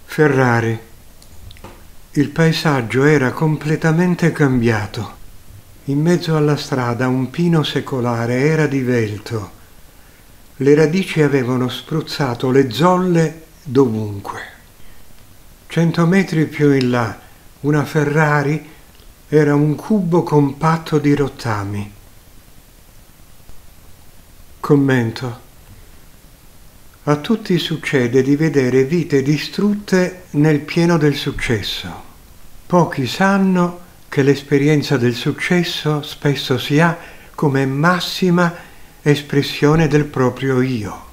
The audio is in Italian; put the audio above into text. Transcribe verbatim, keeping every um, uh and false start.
Ferrari. Il paesaggio era completamente cambiato. In mezzo alla strada un pino secolare era divelto. Le radici avevano spruzzato le zolle dovunque. Cento metri più in là, una Ferrari era un cubo compatto di rottami. Commento. A tutti succede di vedere vite distrutte nel pieno del successo. Pochi sanno che l'esperienza del successo spesso si ha come massima espressione del proprio io.